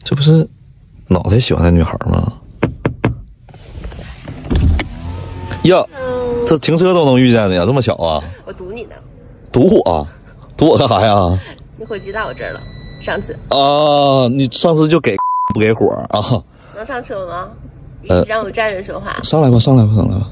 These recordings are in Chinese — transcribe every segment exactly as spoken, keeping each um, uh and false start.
这不是脑袋喜欢的女孩吗？呀，这停车都能遇见的呀，这么巧啊！ 我堵你呢。 堵我？堵我干啥呀？ 你火机到我这儿了，上次。 啊，你上次就给不给火啊？ 能上车吗？一直让我站着说话。呃、 上来吧，上来吧，上来吧。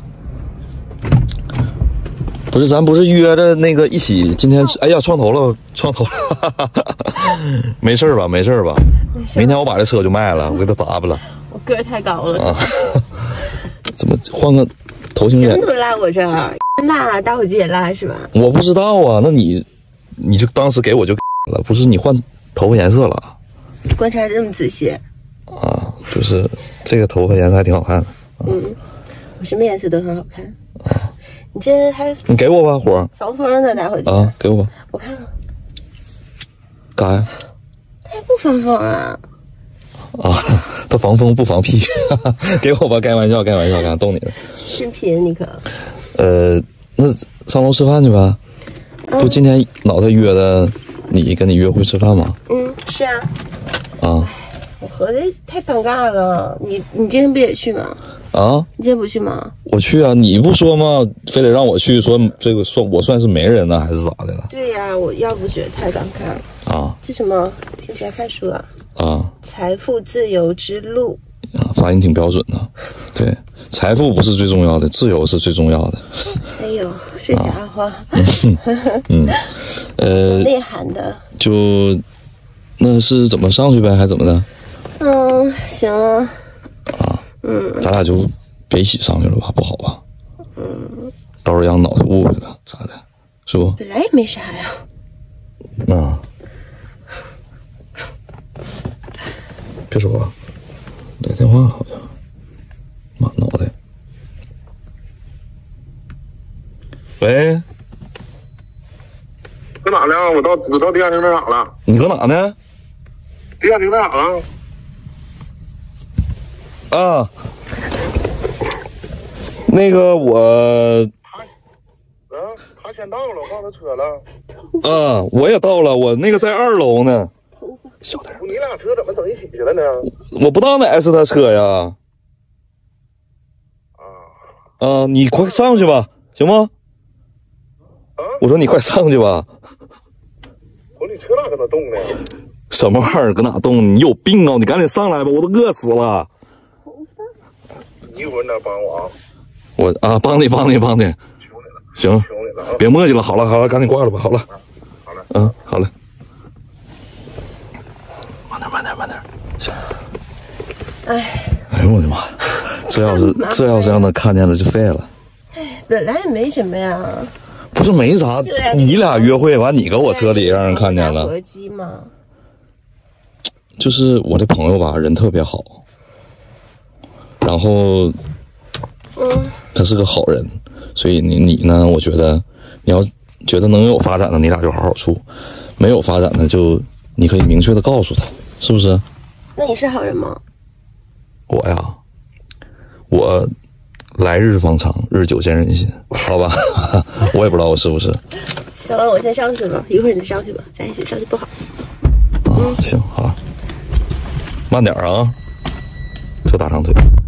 不是，咱不是约着那个一起今天？哎呀，撞头了，撞头了！没事吧？没事吧？明天我把这车就卖了，我给它砸吧了。 我个儿太高了。啊、 怎么换个头型眼？ 什么都拉我这儿，拉打火机也拉是吧？ 我不知道啊，那你你就当时给我就了，不是你换头发颜色了？ 观察这么仔细。 啊，就是这个头发颜色还挺好看的。啊、 嗯，我什么颜色都很好看。啊。你这还你给我吧，火防风的打火机啊，给我吧。 我看看， 干啥呀？ 它还不防风啊？ 啊，它防风不防屁。给我吧，开玩笑，开玩笑，敢动你了。 真贫你可。 呃，那上楼吃饭去吧。嗯、不，今天脑袋约的你跟你约会吃饭吗？ 嗯，是啊。 啊。 我合计太尴尬了，你你今天不也去吗？ 啊， 你今天不去吗？ 我去啊，你不说吗？非得让我去，说这个算我算是媒人呢，还是咋的了？ 对呀、啊，我要不觉得太尴尬了啊。这什么？平时还看书啊？啊，财富自由之路啊，发音挺标准的。对，财富不是最重要的，自由是最重要的。 哎呦，这家伙，啊、 嗯，呃， 内涵的， 就那是怎么上去呗，还是怎么的？ 嗯，行啊。 啊，嗯，咱俩就别一起上去了吧，不好吧？嗯，到时候让脑袋误会了啥的，是不？ 本来也没啥呀。 啊，别说话，来电话了好像，妈脑袋。喂， 搁哪呢？我到我到地下停车场了。 你搁哪呢？ 地下停车场啊。 啊，那个我， 他，嗯、啊，他先到了，我放他车了。 啊，我也到了，我那个在二楼呢。小点， 你俩车怎么整一起去了呢？ 我不知道哪是他车呀。 啊， 啊，你快上去吧，行吗？ 啊， 我说你快上去吧。 我你车哪搁那动呢？ 什么玩意儿搁哪动？你有病啊！你赶紧上来吧，我都饿死了。 一会儿你得帮我啊！ 我啊，帮你，帮你，帮你。 求你了， 行， 求你了啊！ 别磨叽了，好了，好了，赶紧挂了吧，好了。 啊、好了， 嗯，好了。慢点，慢点，慢点。行。 哎， 哎呦我的妈！这要是这要是让他看见了就废了。 哎，本来也没什么呀。 不是没啥，你俩约会完，你搁我车里让人看见了。 合机吗？ 就是我的朋友吧，人特别好。然后，嗯，他是个好人，所以你你呢？我觉得你要觉得能有发展的，你俩就好好处；没有发展的，就你可以明确的告诉他，是不是？ 那你是好人吗？ 我呀，我来日方长，日久见人心，好吧？我也不知道我是不是。 行了，我先上去吧，一会儿你再上去吧，咱一起上去不好。 啊，行，好，慢点啊。这大长腿。